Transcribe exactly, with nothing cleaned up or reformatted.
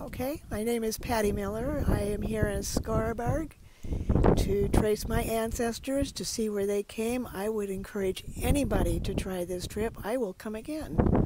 Okay, my name is Patty Miller. I am here in Skaraborg to trace my ancestors to see where they came. I would encourage anybody to try this trip. I will come again.